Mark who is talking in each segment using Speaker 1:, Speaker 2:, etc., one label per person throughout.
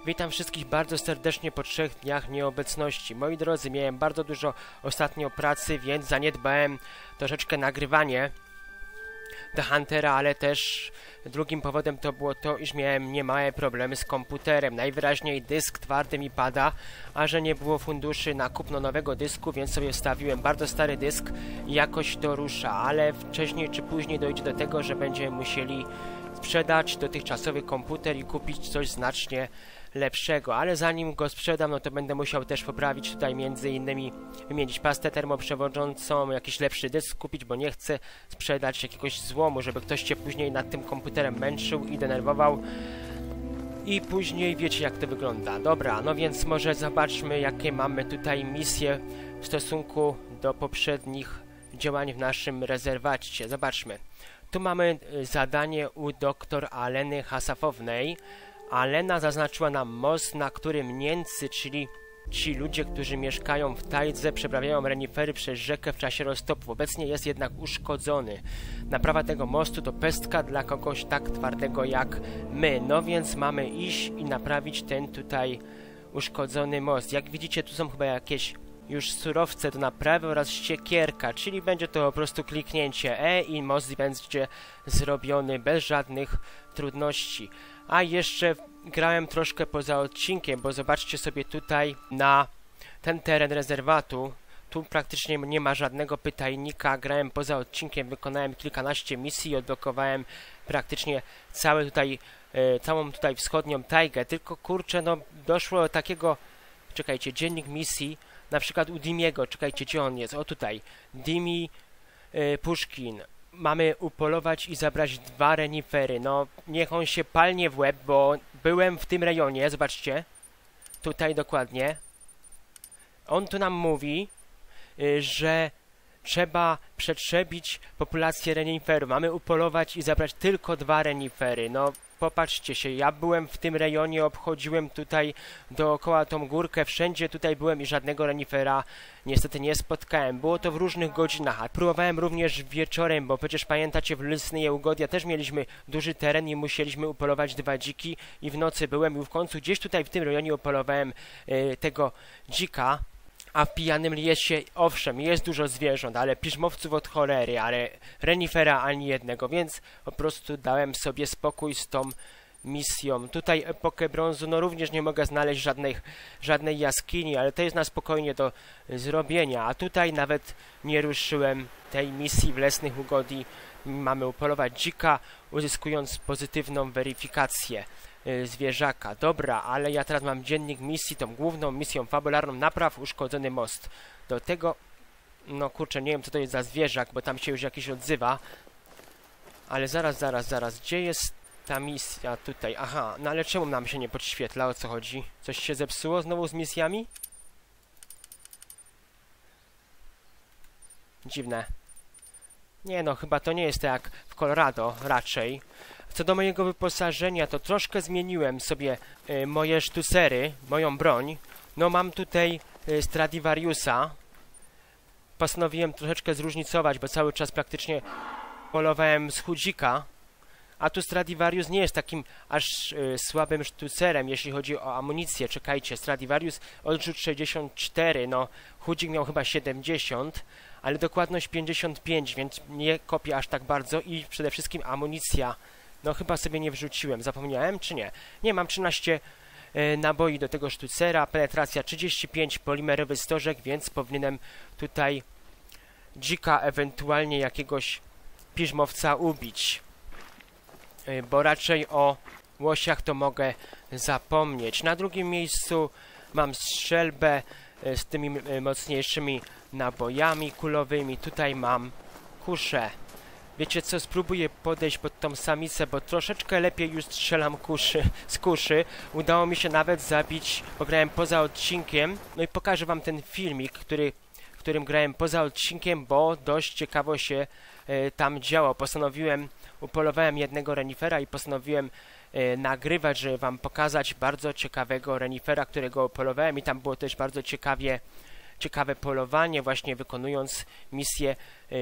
Speaker 1: Witam wszystkich bardzo serdecznie po 3 dniach nieobecności. Moi drodzy, miałem bardzo dużo ostatnio pracy, więc zaniedbałem troszeczkę nagrywanie The Huntera, ale też drugim powodem to było to, iż miałem niemałe problemy z komputerem. Najwyraźniej dysk twardy mi pada, a że nie było funduszy na kupno nowego dysku, więc sobie wstawiłem bardzo stary dysk i jakoś to rusza, ale wcześniej czy później dojdzie do tego, że będziemy musieli sprzedać dotychczasowy komputer i kupić coś znacznie lepszego, ale zanim go sprzedam, no to będę musiał też poprawić tutaj między innymi wymienić pastę termoprzewodzącą, jakiś lepszy dysk kupić, bo nie chcę sprzedać jakiegoś złomu, żeby ktoś się później nad tym komputerem męczył i denerwował i później wiecie, jak to wygląda. Dobra, no więc może zobaczmy, jakie mamy tutaj misje w stosunku do poprzednich działań w naszym rezerwacie. Zobaczmy. Tu mamy zadanie u dr Aleny Hasafownej. Alena zaznaczyła nam most, na którym Niemcy, czyli ci ludzie, którzy mieszkają w Tajdze, przeprawiają renifery przez rzekę w czasie roztopu. Obecnie jest jednak uszkodzony. Naprawa tego mostu to pestka dla kogoś tak twardego jak my. No więc mamy iść i naprawić ten tutaj uszkodzony most. Jak widzicie, tu są chyba jakieś już surowce do naprawy oraz siekierka, czyli będzie to po prostu kliknięcie E i most będzie zrobiony bez żadnych trudności. A jeszcze grałem troszkę poza odcinkiem, bo zobaczcie sobie tutaj na ten teren rezerwatu. Tu praktycznie nie ma żadnego pytajnika. Grałem poza odcinkiem, wykonałem kilkanaście misji i odblokowałem praktycznie całą tutaj wschodnią tajgę. Tylko kurczę, no doszło do takiego, czekajcie, dziennik misji, na przykład u Dimiego, czekajcie, gdzie on jest? O tutaj, Dimi Puszkin. Mamy upolować i zabrać 2 renifery. No, niech on się palnie w łeb, bo byłem w tym rejonie, zobaczcie. Tutaj dokładnie. On tu nam mówi, że trzeba przetrzebić populację reniferów. Mamy upolować i zabrać tylko 2 renifery. No, popatrzcie się, ja byłem w tym rejonie, obchodziłem tutaj dookoła tą górkę, wszędzie tutaj byłem i żadnego renifera niestety nie spotkałem. Było to w różnych godzinach, a próbowałem również wieczorem, bo przecież pamiętacie, w Lysnej Ugodia też mieliśmy duży teren i musieliśmy upolować 2 dziki i w nocy byłem i w końcu gdzieś tutaj w tym rejonie upolowałem tego dzika. A w Pijanym Lesie, owszem, jest dużo zwierząt, ale piżmowców od cholery, ale renifera ani jednego, więc po prostu dałem sobie spokój z tą misją. Tutaj epokę brązu, no również nie mogę znaleźć żadnej jaskini, ale to jest na spokojnie do zrobienia. A tutaj nawet nie ruszyłem tej misji w Lesnych Ugodii. Mamy upolować dzika, uzyskując pozytywną weryfikację zwierzaka. Dobra, ale ja teraz mam dziennik misji, tą główną misją fabularną, napraw uszkodzony most. Do tego, no kurczę, nie wiem co to jest za zwierzak, bo tam się już jakiś odzywa. Ale zaraz, gdzie jest ta misja tutaj? Aha, no ale czemu nam się nie podświetla, o co chodzi? Coś się zepsuło znowu z misjami? Dziwne. Nie no, chyba to nie jest tak jak w Colorado, raczej. Co do mojego wyposażenia, to troszkę zmieniłem sobie moje sztucery, moją broń. No mam tutaj Stradivariusa. Postanowiłem troszeczkę zróżnicować, bo cały czas praktycznie polowałem z chudzika. A tu Stradivarius nie jest takim aż słabym sztucerem, jeśli chodzi o amunicję. Czekajcie, Stradivarius odrzut 64, no chudzik miał chyba 70, ale dokładność 55, więc nie kopię aż tak bardzo i przede wszystkim amunicja. No chyba sobie nie wrzuciłem, zapomniałem czy nie? Nie, mam 13 naboi do tego sztucera, penetracja 35, polimerowy stożek, więc powinienem tutaj dzika, ewentualnie jakiegoś piżmowca ubić. Bo raczej o łosiach to mogę zapomnieć. Na drugim miejscu mam strzelbę z tymi mocniejszymi nabojami kulowymi. Tutaj mam kuszę. Wiecie co, spróbuję podejść pod tą samicę, bo troszeczkę lepiej już strzelam z kuszy. Udało mi się nawet zabić, bo grałem poza odcinkiem. No i pokażę wam ten filmik, w którym grałem poza odcinkiem, bo dość ciekawo się tam działo. Upolowałem jednego renifera i postanowiłem nagrywać, żeby wam pokazać bardzo ciekawego renifera, którego upolowałem i tam było też bardzo ciekawe polowanie, właśnie wykonując misje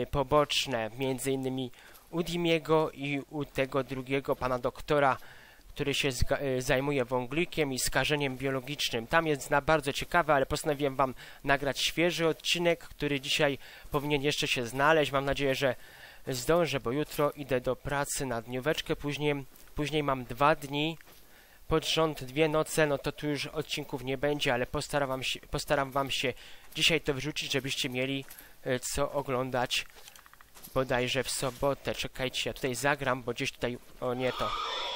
Speaker 1: poboczne, między innymi u Dimiego i u tego drugiego pana doktora, który się zajmuje wąglikiem i skażeniem biologicznym. Tam jest bardzo ciekawe, ale postanowiłem wam nagrać świeży odcinek, który dzisiaj powinien jeszcze się znaleźć. Mam nadzieję, że zdążę, bo jutro idę do pracy na dnióweczkę. Później mam 2 dni pod rząd, 2 noce, no to tu już odcinków nie będzie, ale postaram wam się dzisiaj to wrzucić, żebyście mieli co oglądać bodajże w sobotę. Czekajcie, ja tutaj zagram, bo gdzieś tutaj... O nie, to...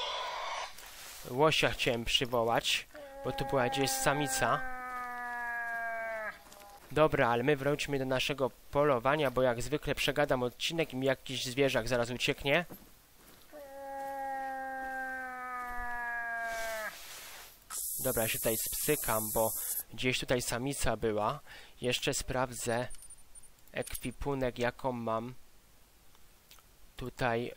Speaker 1: Łosia chciałem przywołać, bo tu była gdzieś samica. Dobra, ale my wróćmy do naszego polowania, bo jak zwykle przegadam odcinek i mi jakiś zwierzak zaraz ucieknie. Dobra, ja się tutaj spsykam, bo gdzieś tutaj samica była. Jeszcze sprawdzę ekwipunek, jaką mam. Tutaj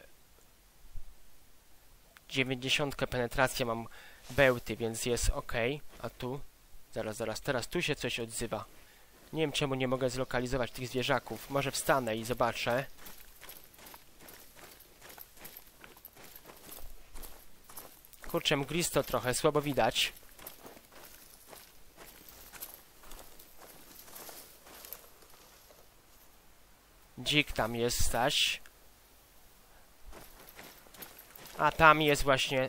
Speaker 1: 90 penetrację mam bełty, więc jest ok. A tu? Zaraz, teraz tu się coś odzywa. Nie wiem, czemu nie mogę zlokalizować tych zwierzaków. Może wstanę i zobaczę. Kurczę, mglisto trochę, słabo widać. Dzik tam jest, Staś. A tam jest właśnie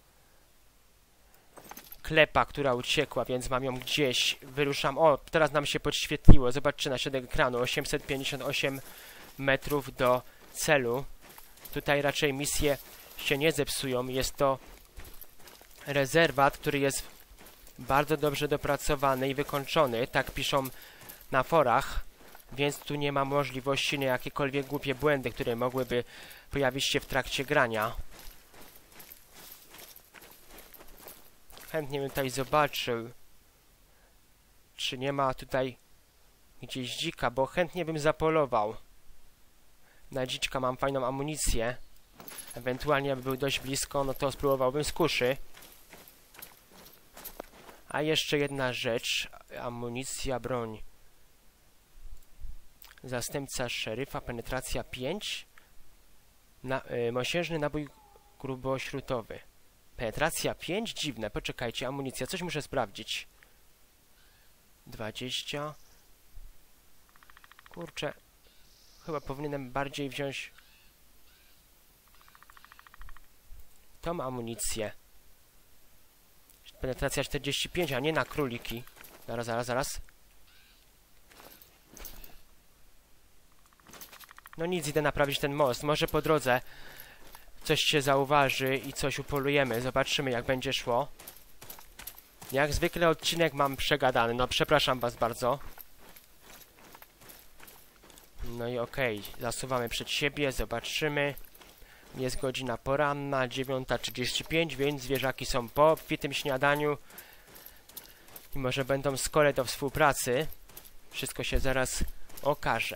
Speaker 1: klepa, która uciekła, więc mam ją gdzieś. Wyruszam. O, teraz nam się podświetliło. Zobaczcie na środek ekranu. 858 metrów do celu. Tutaj raczej misje się nie zepsują. Jest to rezerwat, który jest bardzo dobrze dopracowany i wykończony. Tak piszą na forach. Więc tu nie ma możliwości na jakiekolwiek głupie błędy, które mogłyby pojawić się w trakcie grania. Chętnie bym tutaj zobaczył, czy nie ma tutaj gdzieś dzika, bo chętnie bym zapolował. Na dziczka mam fajną amunicję. Ewentualnie, jakby był dość blisko, no to spróbowałbym z kuszy. A jeszcze jedna rzecz. Amunicja, broń. Zastępca szeryfa, penetracja 5. Mosiężny nabój grubośrutowy. Penetracja 5? Dziwne, poczekajcie, amunicja, coś muszę sprawdzić. 20. Kurczę, chyba powinienem bardziej wziąć tą amunicję. Penetracja 45, a nie na króliki. Zaraz. No nic, idę naprawić ten most. Może po drodze coś się zauważy i coś upolujemy. Zobaczymy, jak będzie szło. Jak zwykle odcinek mam przegadany. No, przepraszam was bardzo. No i okej. Zasuwamy przed siebie, zobaczymy. Jest godzina poranna, 9:35, więc zwierzaki są po obfitym śniadaniu. I może będą skore do współpracy. Wszystko się zaraz okaże.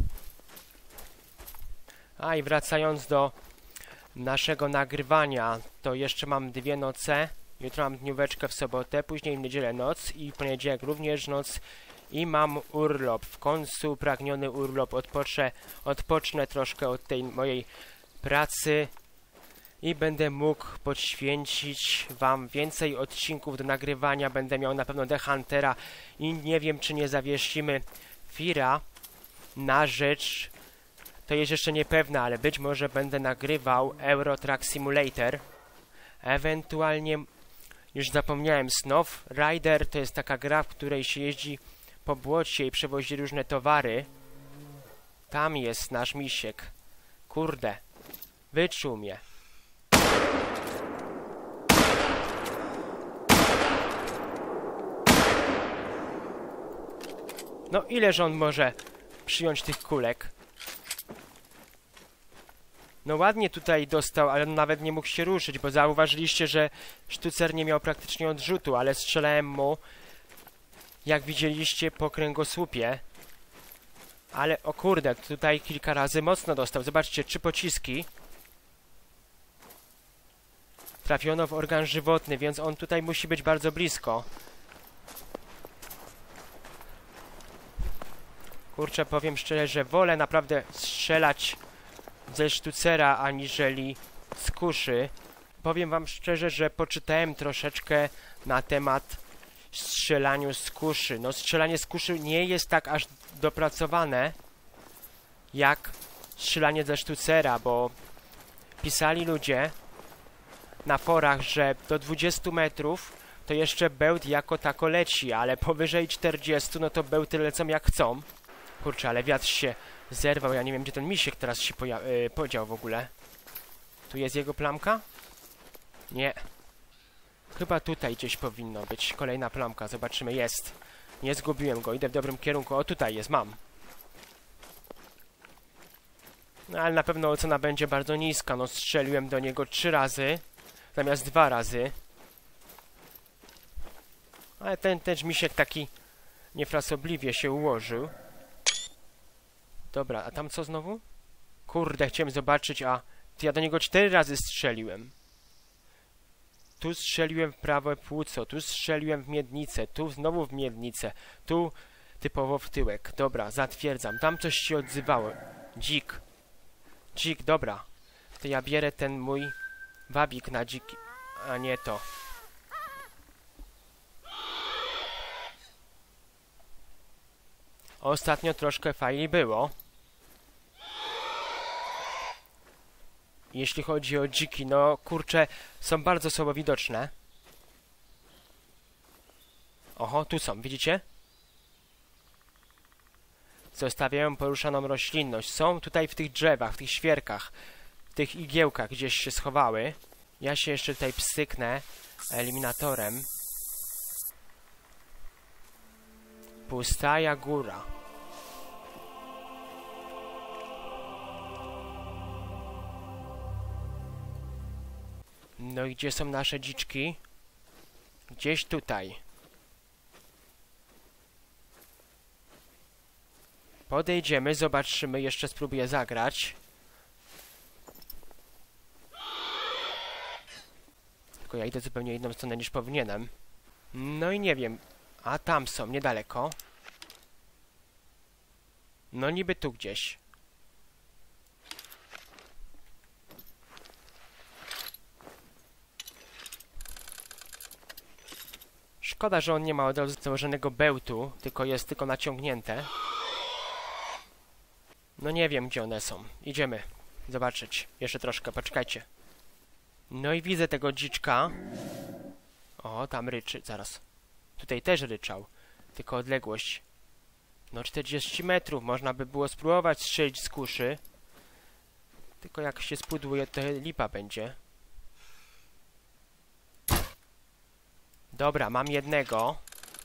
Speaker 1: A i wracając do naszego nagrywania, to jeszcze mam 2 noce. Jutro mam dnióweczkę w sobotę, później w niedzielę noc i w poniedziałek również noc. I mam urlop. W końcu pragniony urlop. Odpocznę troszkę od tej mojej pracy i będę mógł poświęcić wam więcej odcinków do nagrywania. Będę miał na pewno The Huntera i nie wiem, czy nie zawiesimy Fira na rzecz... To jest jeszcze niepewne, ale być może będę nagrywał Euro Truck Simulator. Ewentualnie, już zapomniałem, Snow Rider to jest taka gra, w której się jeździ po błocie i przewozi różne towary. Tam jest nasz misiek. Kurde, wyczuł mnie. No ileż on może przyjąć tych kulek? No ładnie tutaj dostał, ale nawet nie mógł się ruszyć, bo zauważyliście, że sztucer nie miał praktycznie odrzutu, ale strzelałem mu, jak widzieliście, po kręgosłupie. Ale o kurde, tutaj kilka razy mocno dostał. Zobaczcie, 3 pociski. Trafiono w organ żywotny, więc on tutaj musi być bardzo blisko. Kurczę, powiem szczerze, że wolę naprawdę strzelać ze sztucera, aniżeli z kuszy, powiem wam szczerze, że poczytałem troszeczkę na temat strzelaniu z kuszy. No strzelanie z kuszy nie jest tak aż dopracowane jak strzelanie ze sztucera, bo pisali ludzie na forach, że do 20 metrów to jeszcze bełt jako tako leci, ale powyżej 40 no to bełty lecą jak chcą. Kurczę, ale wiatr się zerwał, ja nie wiem gdzie ten misiek teraz się podział w ogóle. Tu jest jego plamka? Nie. Chyba tutaj gdzieś powinno być kolejna plamka, zobaczymy, jest. Nie zgubiłem go, idę w dobrym kierunku, o tutaj jest, mam. No ale na pewno ocena będzie bardzo niska, no strzeliłem do niego 3 razy, zamiast 2 razy. Ale ten misiek taki niefrasobliwie się ułożył. Dobra, a tam co znowu? Kurde, chciałem zobaczyć, a ja do niego 4 razy strzeliłem. Tu strzeliłem w prawe płuco, tu strzeliłem w miednicę, tu znowu w miednicę, tu typowo w tyłek. Dobra, zatwierdzam. Tam coś się odzywało. Dzik. Dzik, dobra. To ja bierę ten mój wabik na dziki... A nie to. Ostatnio troszkę fajnie było. Jeśli chodzi o dziki, no kurczę, są bardzo słabo widoczne. Oho, tu są, widzicie? Zostawiają poruszaną roślinność. Są tutaj w tych drzewach, w tych świerkach, w tych igiełkach gdzieś się schowały. Ja się jeszcze tutaj psyknę eliminatorem. Pustaja góra. No i gdzie są nasze dziczki? Gdzieś tutaj. Podejdziemy, zobaczymy, jeszcze spróbuję zagrać. Tylko ja idę zupełnie inną stronę niż powinienem. No i nie wiem. A tam są, niedaleko. No niby tu gdzieś. Szkoda, że on nie ma od razu założonego bełtu, tylko jest tylko naciągnięte. No nie wiem, gdzie one są. Idziemy zobaczyć. Jeszcze troszkę, poczekajcie. No i widzę tego dziczka. O, tam ryczy, zaraz. Tutaj też ryczał, tylko odległość. No 40 metrów, można by było spróbować strzelić z kuszy. Tylko jak się spudłuje, to lipa będzie. Dobra, mam jednego.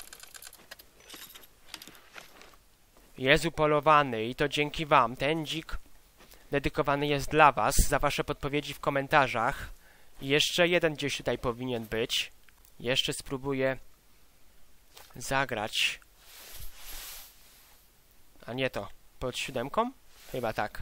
Speaker 1: Jest upolowany i to dzięki wam. Ten dzik dedykowany jest dla was, za wasze podpowiedzi w komentarzach. I jeszcze jeden gdzieś tutaj powinien być. Jeszcze spróbuję zagrać. A nie to. Pod 7? Chyba tak.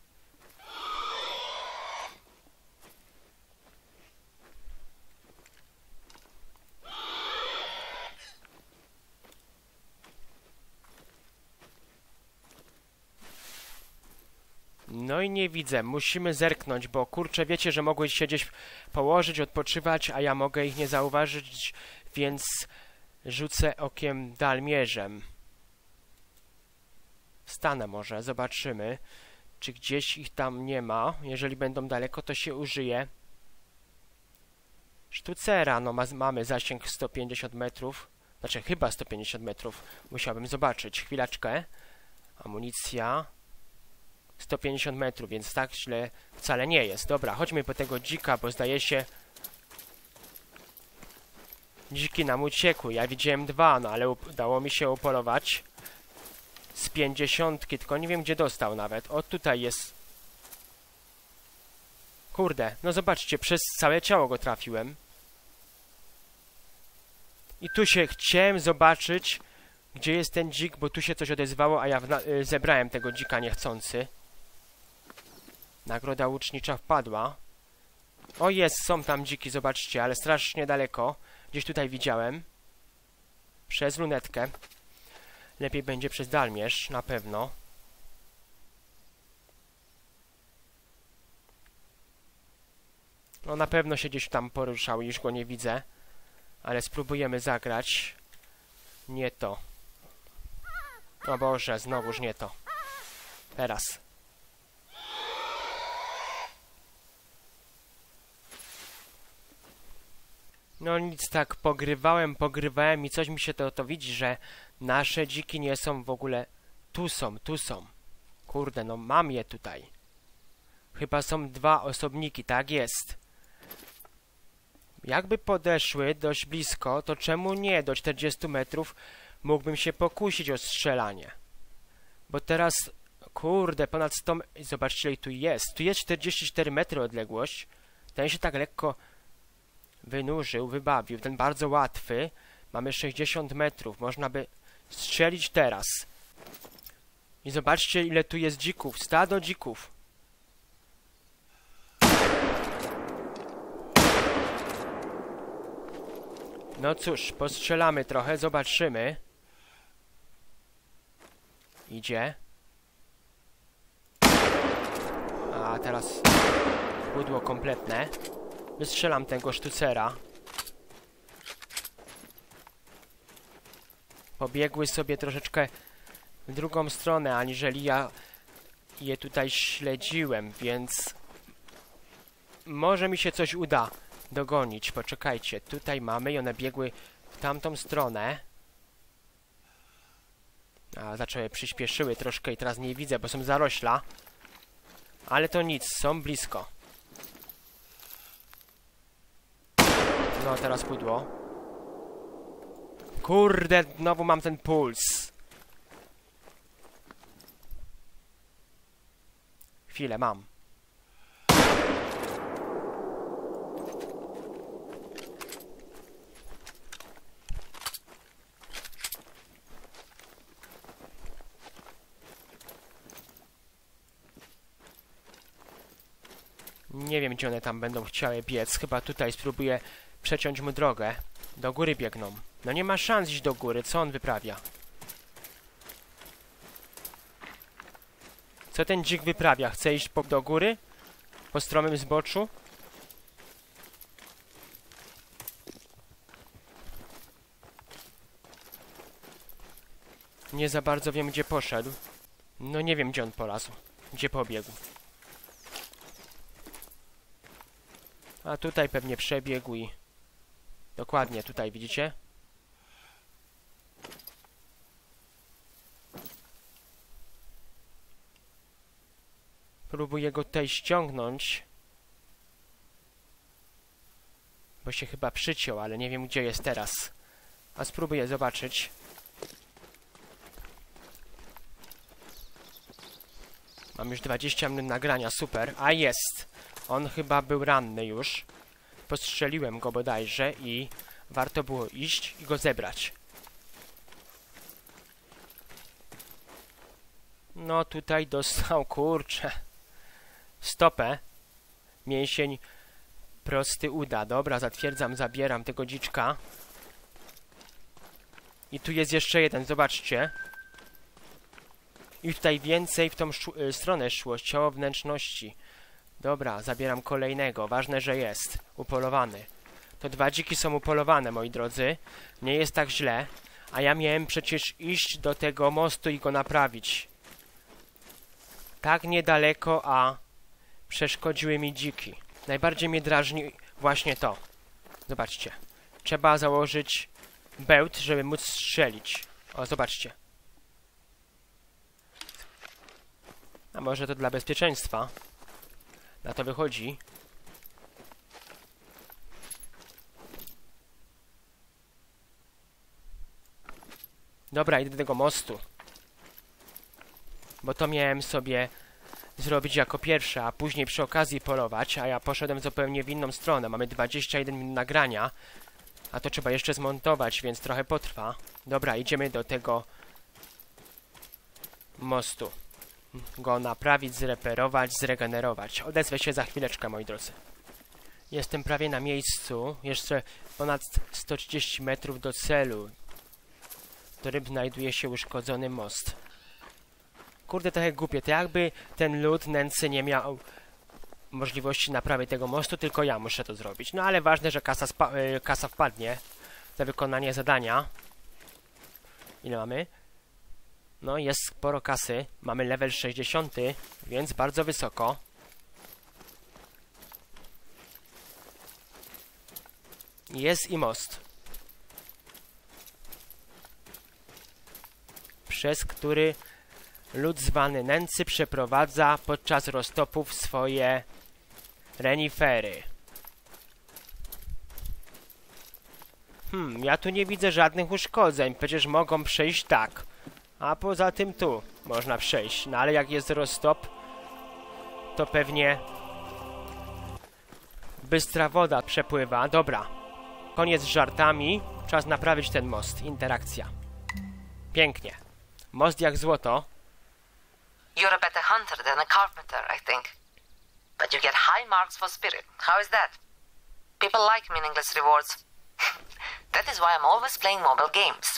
Speaker 1: No i nie widzę. Musimy zerknąć, bo kurczę, wiecie, że mogły się gdzieś położyć, odpoczywać, a ja mogę ich nie zauważyć, więc rzucę okiem dalmierzem. Wstanę może, zobaczymy, czy gdzieś ich tam nie ma. Jeżeli będą daleko, to się użyje sztucera. No mamy zasięg 150 metrów. Znaczy chyba 150 metrów. Musiałbym zobaczyć. Chwileczkę. Amunicja. 150 metrów, więc tak źle wcale nie jest. Dobra, chodźmy po tego dzika, bo zdaje się... Dziki nam uciekły. Ja widziałem 2, no ale udało mi się upolować z 50, tylko nie wiem gdzie dostał nawet. O, tutaj jest. Kurde, no zobaczcie, przez całe ciało go trafiłem. I tu się chciałem zobaczyć, gdzie jest ten dzik, bo tu się coś odezwało, a ja zebrałem tego dzika niechcący. Nagroda łucznicza wpadła. O jest, są tam dziki, zobaczcie, ale strasznie daleko. Gdzieś tutaj widziałem. Przez lunetkę. Lepiej będzie przez dalmierz, na pewno. No na pewno się gdzieś tam poruszał, już go nie widzę. Ale spróbujemy zagrać. Nie to. O Boże, znowuż nie to. Teraz. No nic, tak pogrywałem i coś mi się to widzi, że nasze dziki nie są w ogóle... Tu są. Kurde, no mam je tutaj. Chyba są 2 osobniki, tak jest. Jakby podeszły dość blisko, to czemu nie? Do 40 metrów mógłbym się pokusić o strzelanie. Bo teraz, kurde, ponad 100... Zobaczcie, ile tu jest. Tu jest 44 metry odległość. Ten się tak lekko wynurzył, wybawił. Ten bardzo łatwy. Mamy 60 metrów. Można by strzelić teraz. I zobaczcie, ile tu jest dzików. Stado dzików. No cóż, postrzelamy trochę, zobaczymy. Idzie. A teraz pudło kompletne. Wystrzelam tego sztucera. Pobiegły sobie troszeczkę w drugą stronę, aniżeli ja je tutaj śledziłem, więc może mi się coś uda dogonić. Poczekajcie, tutaj mamy i one biegły w tamtą stronę. A zaczęły, przyspieszyły troszkę i teraz nie widzę, bo są zarośla. Ale to nic, są blisko. No, teraz pudło. Kurde, znowu mam ten puls. Chwilę, mam. Nie wiem, gdzie one tam będą chciały biec. Chyba tutaj spróbuję przeciąć mu drogę. Do góry biegną. No nie ma szans iść do góry. Co on wyprawia? Co ten dzik wyprawia? Chce iść do góry? Po stromym zboczu? Nie za bardzo wiem, gdzie poszedł. No nie wiem, gdzie on polazł. Gdzie pobiegł. A tutaj pewnie przebiegł i... Dokładnie, tutaj, widzicie? Próbuję go tutaj ściągnąć. Bo się chyba przyciął, ale nie wiem, gdzie jest teraz. A spróbuję zobaczyć. Mam już 20 minut nagrania, super. A jest! On chyba był ranny już. Postrzeliłem go bodajże i warto było iść i go zebrać. No tutaj dostał, kurczę, stopę. Mięsień prosty uda. Dobra, zatwierdzam, zabieram tego dziczka. I tu jest jeszcze jeden, zobaczcie. I tutaj więcej w tą stronę szło, ciało wnętrzności. Dobra, zabieram kolejnego. Ważne, że jest upolowany. To 2 dziki są upolowane, moi drodzy. Nie jest tak źle. A ja miałem przecież iść do tego mostu i go naprawić. Tak niedaleko, a przeszkodziły mi dziki. Najbardziej mnie drażni właśnie to. Zobaczcie. Trzeba założyć bełt, żeby móc strzelić. O, zobaczcie. A może to dla bezpieczeństwa? Na to wychodzi. Dobra, idę do tego mostu. Bo to miałem sobie zrobić jako pierwsze, a później przy okazji polować, a ja poszedłem zupełnie w inną stronę. Mamy 21 minut nagrania, a to trzeba jeszcze zmontować, więc trochę potrwa. Dobra, idziemy do tego mostu. Go naprawić, zreperować, zregenerować. Odezwę się za chwileczkę, moi drodzy. Jestem prawie na miejscu. Jeszcze ponad 130 metrów do celu, w którym znajduje się uszkodzony most. Kurde, trochę głupie. To jakby ten lud nędzy nie miał możliwości naprawy tego mostu, tylko ja muszę to zrobić. No ale ważne, że kasa wpadnie za wykonanie zadania. Ile mamy? No jest sporo kasy. Mamy level 60, więc bardzo wysoko. Jest i most, przez który lud zwany nędzy przeprowadza podczas roztopów swoje renifery. Ja tu nie widzę żadnych uszkodzeń, przecież mogą przejść tak. A poza tym tu można przejść. No ale jak jest roztop, to pewnie bystra woda przepływa. Dobra, koniec z żartami. Czas naprawić ten most. Interakcja. Pięknie. Most jak złoto.
Speaker 2: You're a better hunter than a carpenter, I think. But you get high marks for spirit. How is that? People like meaningless rewards. That is why I'm always playing mobile games.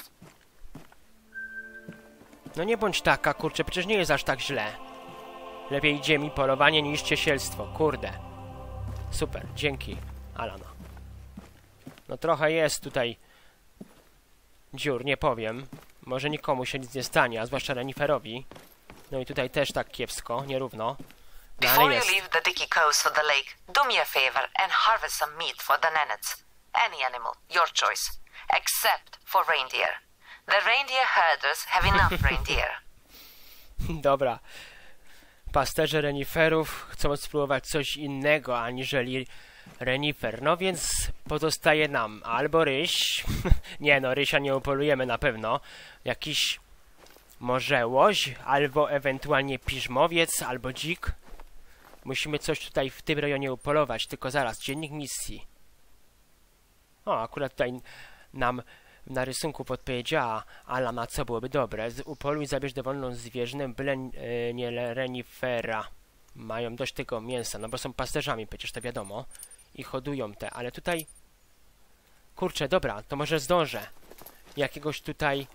Speaker 1: No nie bądź taka, kurczę, przecież nie jest aż tak źle. Lepiej idzie mi polowanie niż ciesielstwo, kurde. Super, dzięki, Alana. No trochę jest tutaj dziur, nie powiem. Może nikomu się nic nie stanie, a zwłaszcza reniferowi. No i tutaj też tak kiepsko, nierówno. No ale
Speaker 2: Before
Speaker 1: jest.
Speaker 2: you leave the dicky coast for the lake, do me a favor and harvest some meat for the Nenets. Any animal, your choice. Except for reindeer. The reindeer herders have enough reindeer.
Speaker 1: Dobra. Pasterze reniferów chcą spróbować coś innego aniżeli renifer. No więc pozostaje nam albo ryś. Nie no, rysia nie upolujemy na pewno. Jakiś może łoś, albo ewentualnie piżmowiec, albo dzik. Musimy coś tutaj w tym rejonie upolować. Tylko zaraz, dziennik misji. O, akurat tutaj nam na rysunku podpowiedziała Alana, co byłoby dobre. Upoluj, zabierz dowolną zwierzynę, byle nie renifera. Mają dość tego mięsa, no bo są pasterzami, przecież to wiadomo. I hodują te, ale tutaj... Kurczę, dobra, to może zdążę jakiegoś tutaj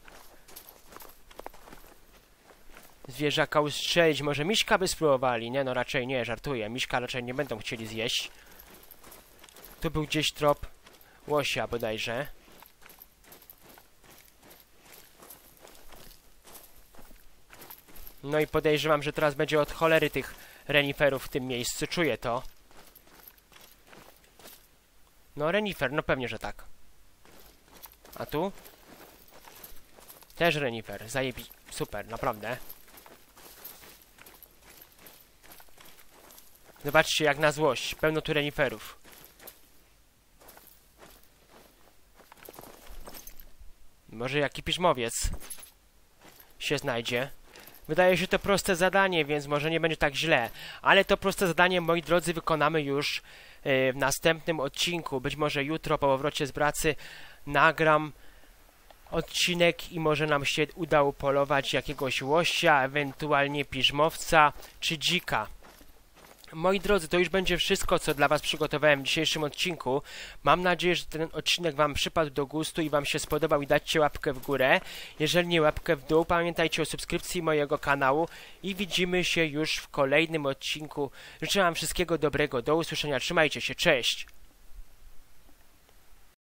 Speaker 1: zwierzaka ustrzelić. Może miśka by spróbowali? Nie, no raczej nie, żartuję. Miśka raczej nie będą chcieli zjeść. Tu był gdzieś trop łosia bodajże. No i podejrzewam, że teraz będzie od cholery tych reniferów w tym miejscu. Czuję to. No renifer, no pewnie, że tak. A tu? Też renifer. Zajebi... Super, naprawdę. Zobaczcie, jak na złość. Pełno tu reniferów. Może jaki piżmowiec się znajdzie. Wydaje się to proste zadanie, więc może nie będzie tak źle. Ale to proste zadanie, moi drodzy, wykonamy już w następnym odcinku. Być może jutro po powrocie z pracy nagram odcinek i może nam się uda upolować jakiegoś łosia, ewentualnie piżmowca czy dzika. Moi drodzy, to już będzie wszystko, co dla Was przygotowałem w dzisiejszym odcinku. Mam nadzieję, że ten odcinek Wam przypadł do gustu i Wam się spodobał i dajcie łapkę w górę. Jeżeli nie, łapkę w dół. Pamiętajcie o subskrypcji mojego kanału i widzimy się już w kolejnym odcinku. Życzę Wam wszystkiego dobrego. Do usłyszenia. Trzymajcie się. Cześć!